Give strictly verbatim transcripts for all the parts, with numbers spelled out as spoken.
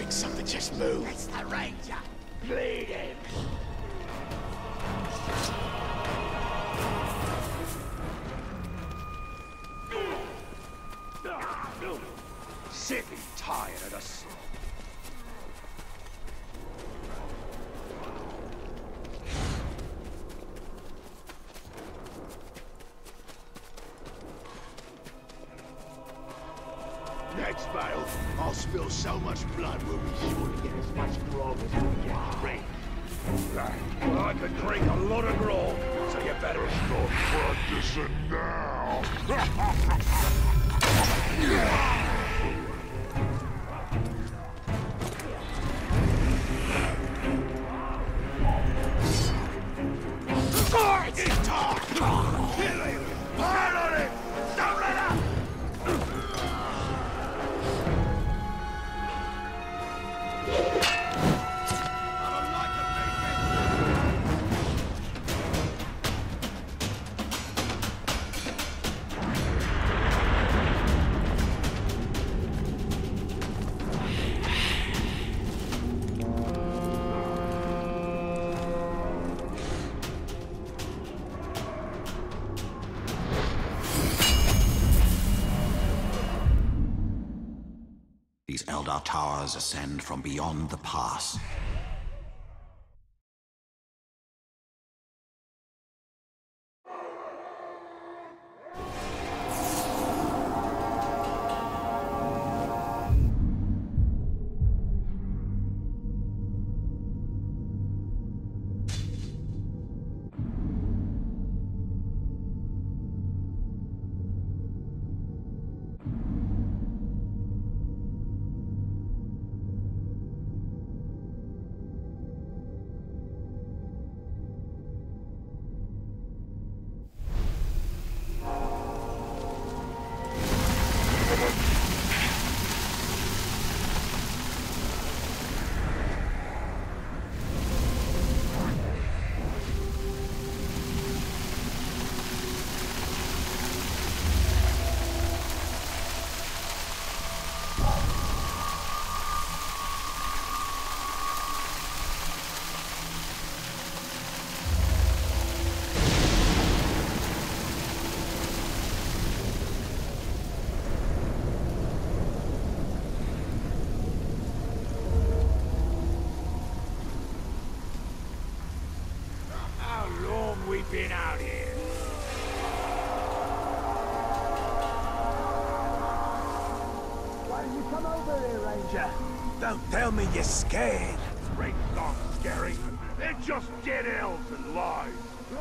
like something just moved. It's the Ranger. Bleed him. Sick and tired of us. Next battle, I'll spill so much blood we'll be sure to get as much grog as we can drink. Well, I can drink a lot of grog, so you better start practicing now. It's time! Kill him! Pile on him! Don't let up! These Eldar towers ascend from beyond the pass. Been out here. Why did you come over here, Ranger? Don't tell me you're scared. Rangers aren't scary. They're just dead elves and lies.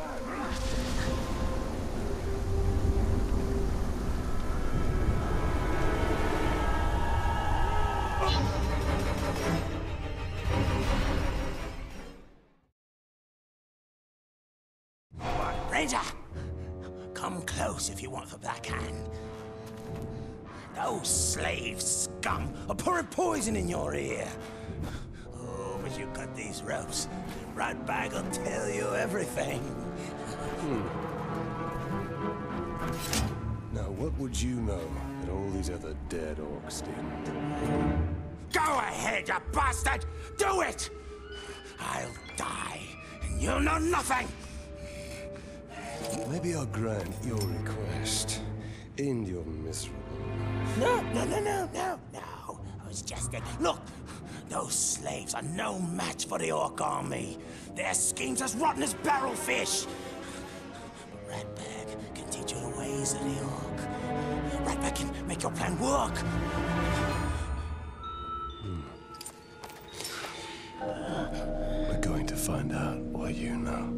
Ranger, come close if you want the backhand. Those slave scum are pouring poison in your ear. Oh, but you cut these ropes. Ratbag will tell you everything. Hmm. Now, what would you know that all these other dead orcs did? Go ahead, you bastard! Do it! I'll die, and you'll know nothing! Maybe I'll grant your request. End your miserable life. No, no, no, no, no, no. I was just a... Look! Those slaves are no match for the Orc army. Their schemes as rotten as barrelfish. But Ratbag can teach you the ways of the Orc. Ratbag can make your plan work. Hmm. We're going to find out what you know.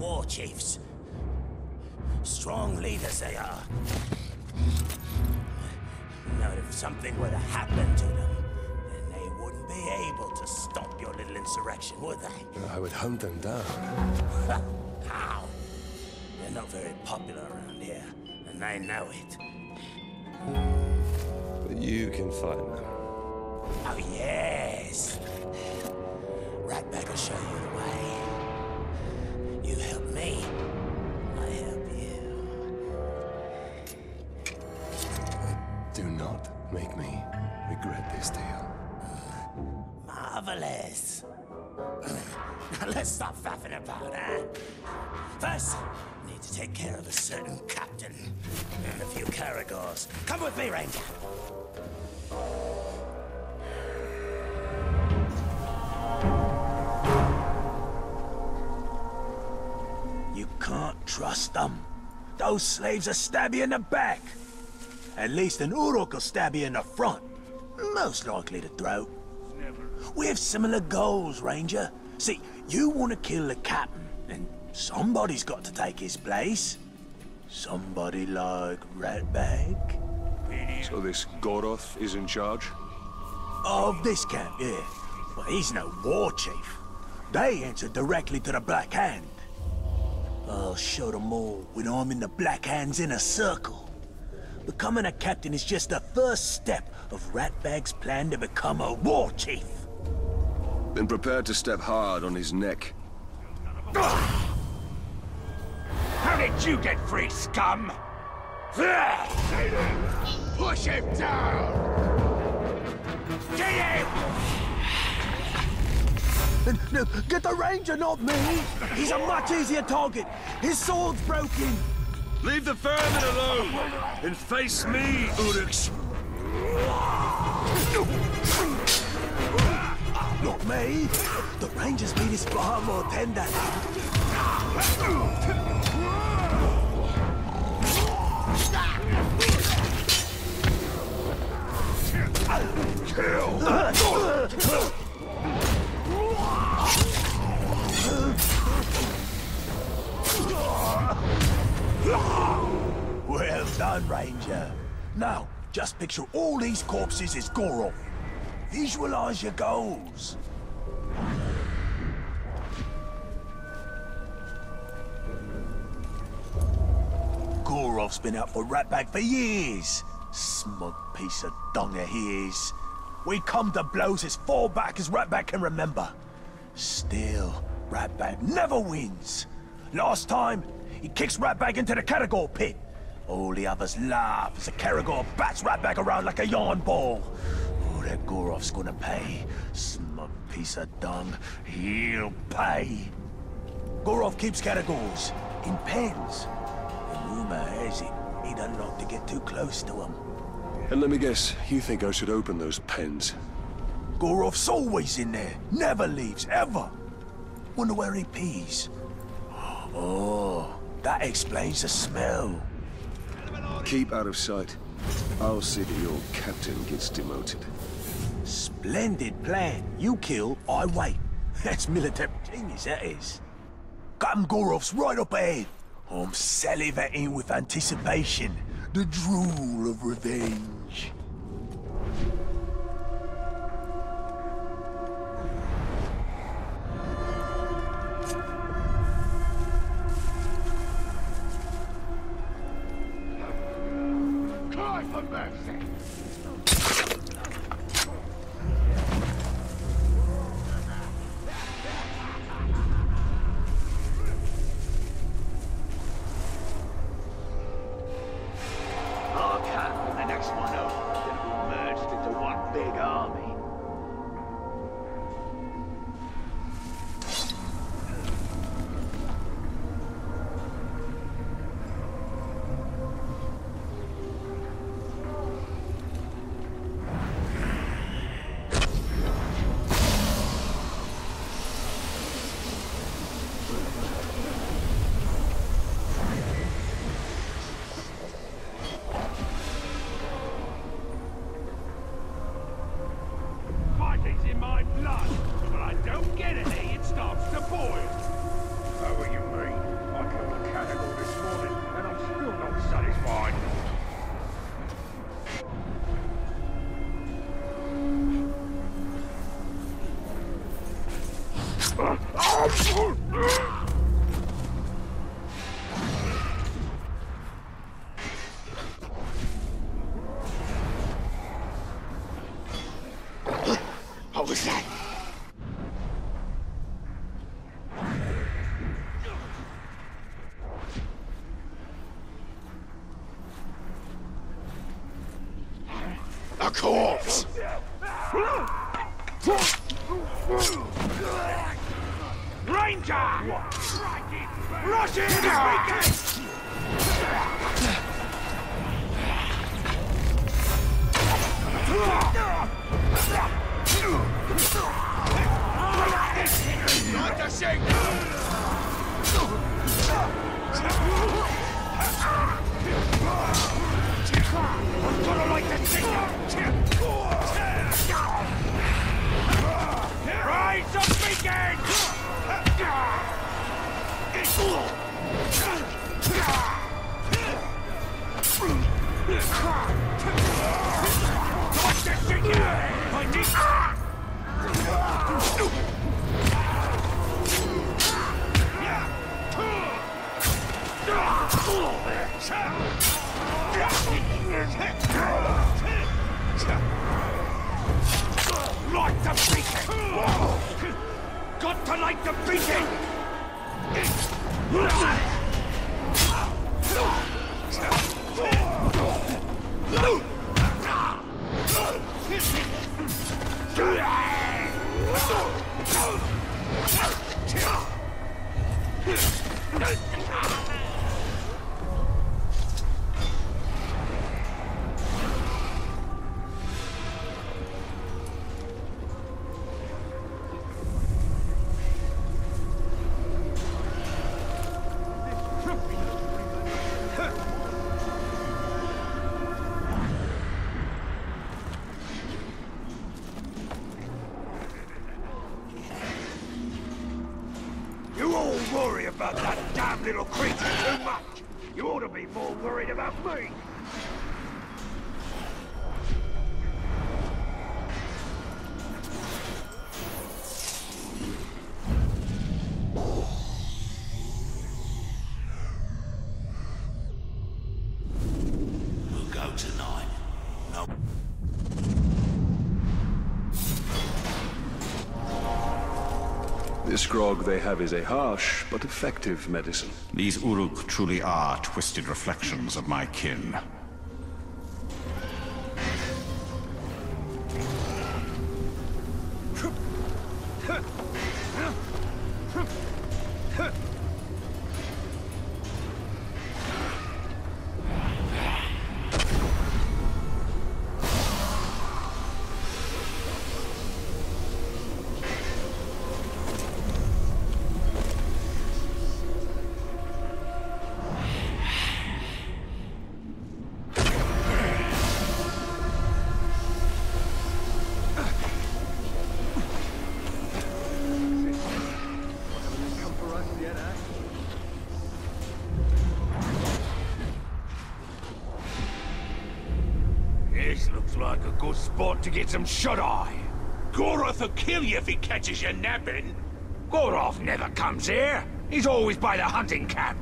war chiefs. Strong leaders they are. Now, if something were to happen to them, then they wouldn't be able to stop your little insurrection, would they? I would hunt them down. How? They're not very popular around here, and they know it. But you can find them. Oh, yes. Ratbag will show you the way. You help me, I help you. Do not make me regret this deal. Marvelous. Now let's stop faffing about, huh? First, I need to take care of a certain captain and a few Caragors. Come with me, Ranger. You can't trust them. Those slaves will stab you in the back. At least an Uruk will stab you in the front. Most likely the throat. We have similar goals, Ranger. See, you want to kill the captain, and somebody's got to take his place. Somebody like Ratbag. So this Goroth is in charge? Of this camp, yeah. But he's no war chief. They answer directly to the Black Hand. I'll show them all when I'm in the Black Hand's inner circle. Becoming a captain is just the first step of Ratbag's plan to become a war chief. Been prepared to step hard on his neck. How did you get free, scum? Push him down! Get him! No, get the Ranger, not me! He's a much easier target. His sword's broken. Leave the vermin alone and face me, Uruks. Not me. The Ranger's meat is far more tender. Kill! Well done, Ranger. Now, just picture all these corpses as Goroth. Visualize your goals. Goroth's been out for Ratbag for years. Smug piece of dung he is. We come to blows as far back as Ratbag can remember. Still, Ratbag never wins. Last time, he kicks Ratbag into the Caragor pit. All the others laugh as the Caragor bats Ratbag around like a yarn ball. Oh, that Goroth's gonna pay. Smug piece of dung. He'll pay. Goroth keeps Caragors in pens. And rumor has it he doesn't like to get too close to them. And let me guess, you think I should open those pens? Goroth's always in there. Never leaves, ever. Wonder where he pees. Oh, that explains the smell. Keep out of sight. I'll see that your captain gets demoted. Splendid plan. You kill, I wait. That's military genius, that is. Captain Goroth's right up ahead. I'm salivating with anticipation. The drool of revenge. Cry for mercy! Our camp and the next one over will be merged into one big army. corpse! Ranger! Rush in this weekend! Not to shake! I'm gonna like the signal! Rise up, weekend! Watch the signal! I need... Light the beacon! Got to light the beacon! You all worry about that damn little creature too much. You ought to be more worried about me. We'll go tonight. No. This grog they have is a harsh but effective medicine. These Uruk truly are twisted reflections of my kin. This looks like a good spot to get some shut-eye. Goroth will kill you if he catches you napping. Goroth never comes here. He's always by the hunting camp.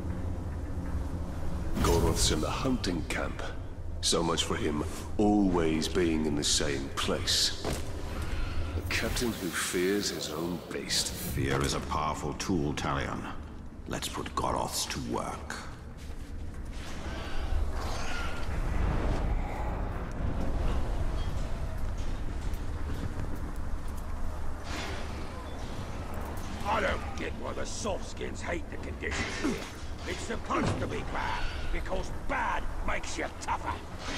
Goroth's in the hunting camp. So much for him always being in the same place. A captain who fears his own beast. Fear is a powerful tool, Talion. Let's put Goroths to work. I don't get why the softskins hate the conditions here. It's supposed to be bad, because bad makes you tougher.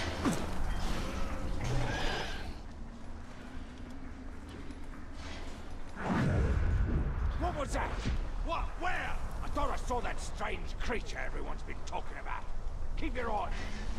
What was that? What? Where? I thought I saw that strange creature everyone's been talking about. Keep your eye.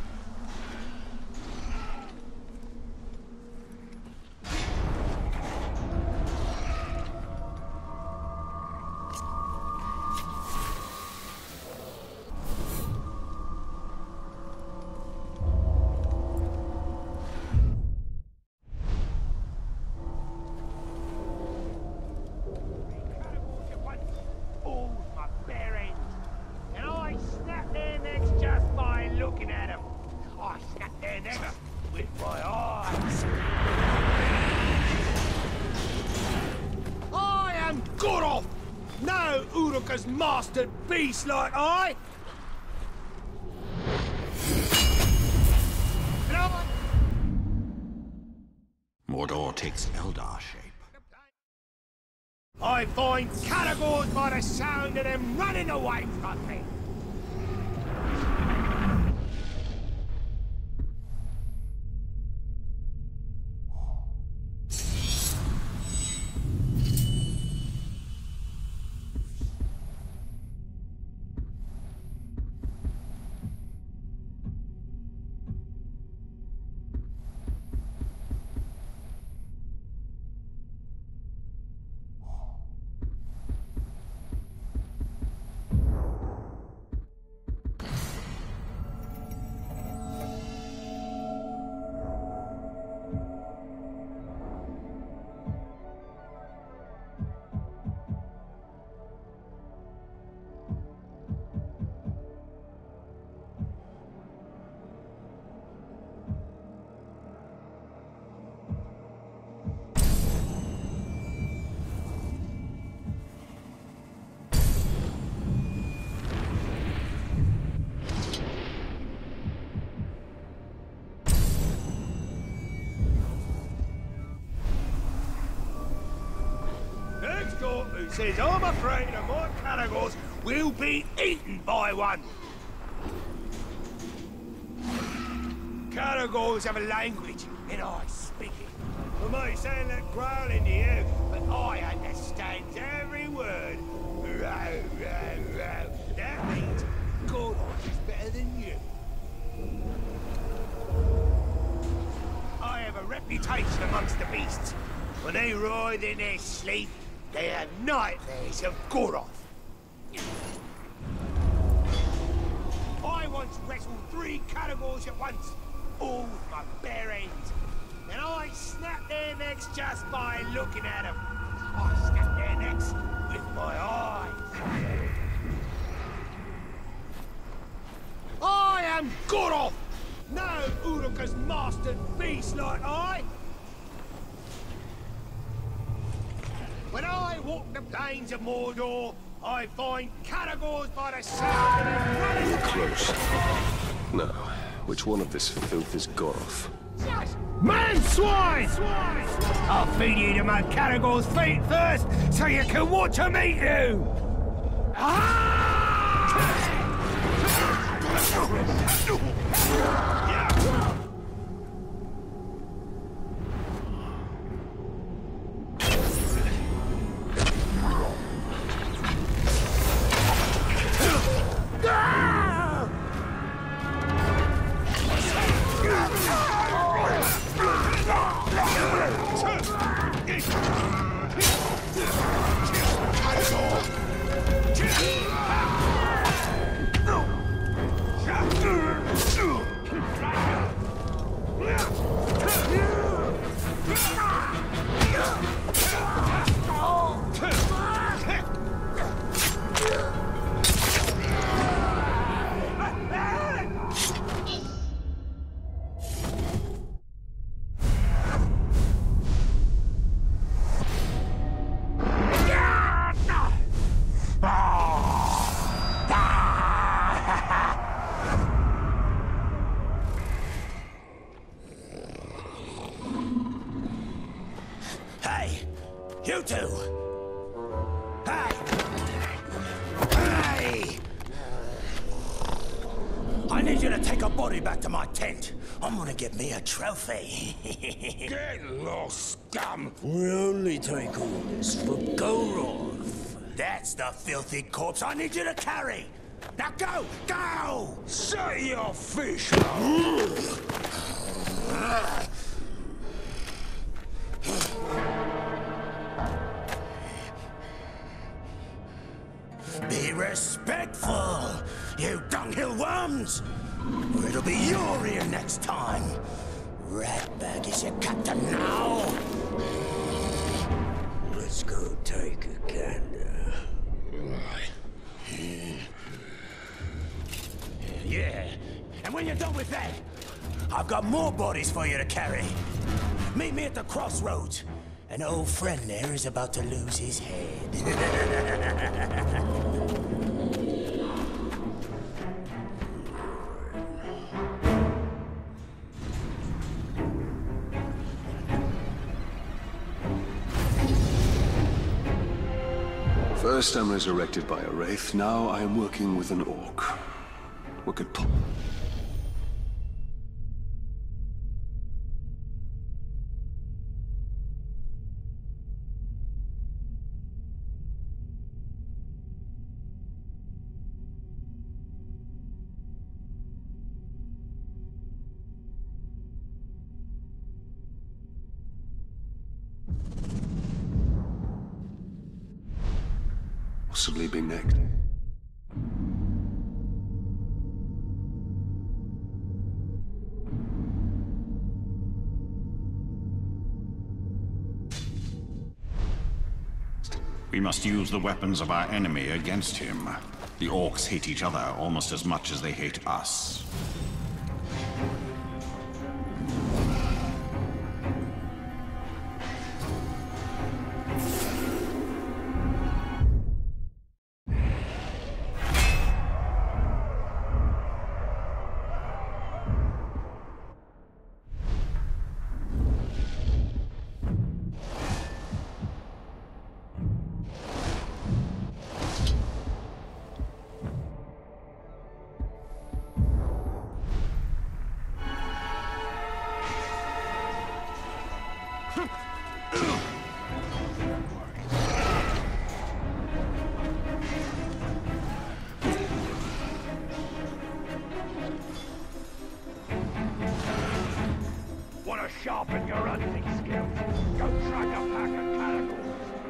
Goroth! No Uruk's mastered beast like I! And I... Mordor takes Eldar shape. I find Caragors by the sound of them running away from me. Who says I'm afraid of my Caragors will be eaten by one. Caragors have a language, and I speak it. It may sound like growling to you, but I understand every word. Row, row, row. That means Gordon is better than you. I have a reputation amongst the beasts. When they ride in their sleep, they are nightmares of Goroth. I once wrestled three Caragors at once, all with my bare hands. And I snapped their necks just by looking at them. I snapped their necks with my eyes. I am Goroth! No Uruk's mastered beast like I! When I walk the plains of Mordor, I find Caragors by the sound of them running away. Close. Now, which one of this filth is Goroth? Man swine! I'll feed you to my Caragor's feet first, so you can watch them eat you! Ah! You two! Hey! Hey! I need you to take a body back to my tent. I'm gonna get me a trophy. Get lost, scum! We only take orders for Goroth. That's the filthy corpse I need you to carry. Now go! Go! Set your fish Be respectful, you dunghill worms! Or it'll be your ear next time. Ratbag is your captain now. Let's go take a gander. Yeah, and when you're done with that, I've got more bodies for you to carry. Meet me at the crossroads. An old friend there is about to lose his head. First I'm resurrected by a wraith, now I am working with an orc. What could po- possibly be next? We must use the weapons of our enemy against him. The orcs hate each other almost as much as they hate us. Want to sharpen your hunting skills? Go track a pack of cannibals.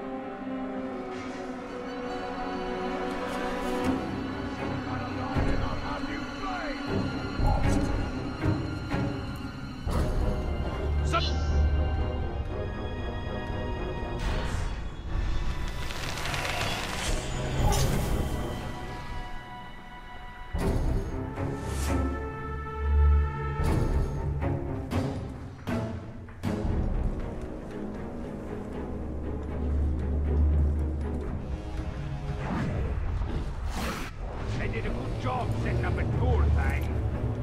They did a good job setting up a tour thing.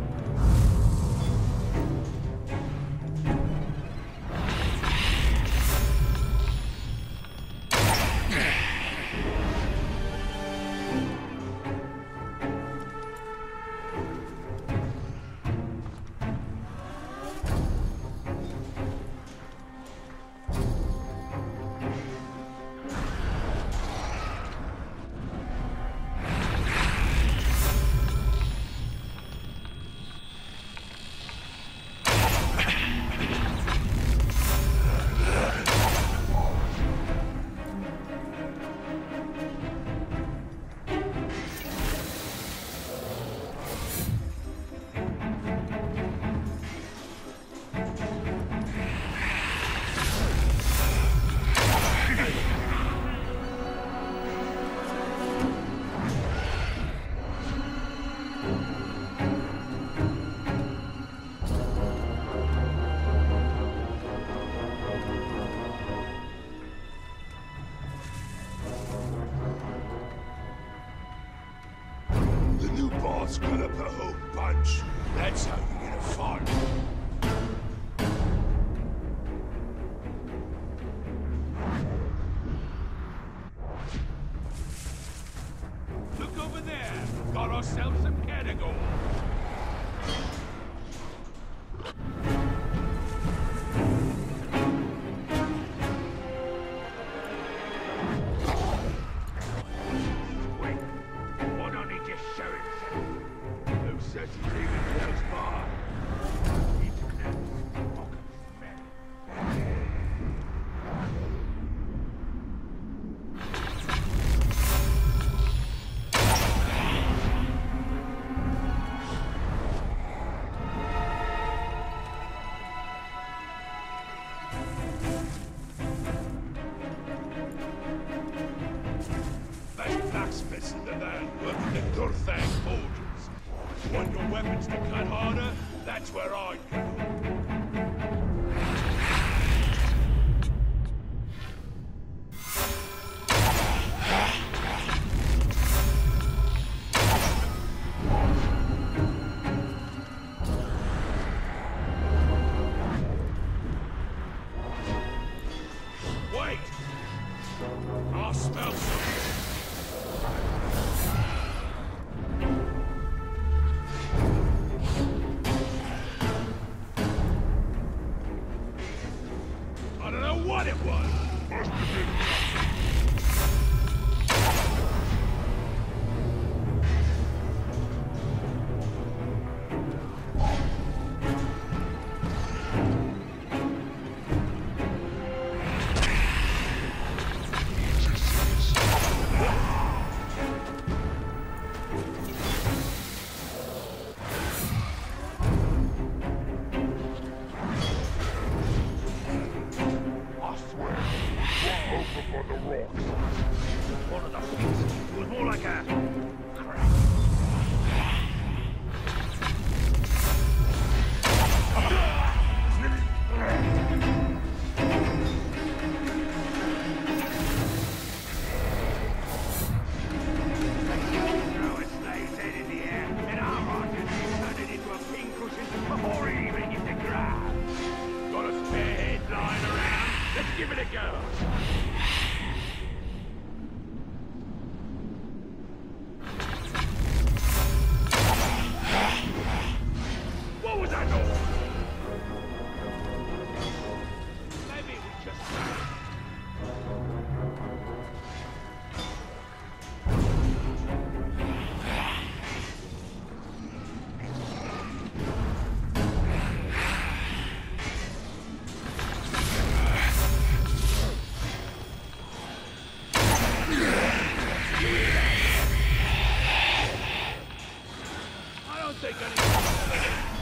The new boss cut up the whole bunch. That's how you get a farm. Look over there. Got ourselves some Canagold. Blacksmiths in the land working the Durthang forges. Want your weapons to cut harder? That's where I go. Wait! I'll smell something. take any more.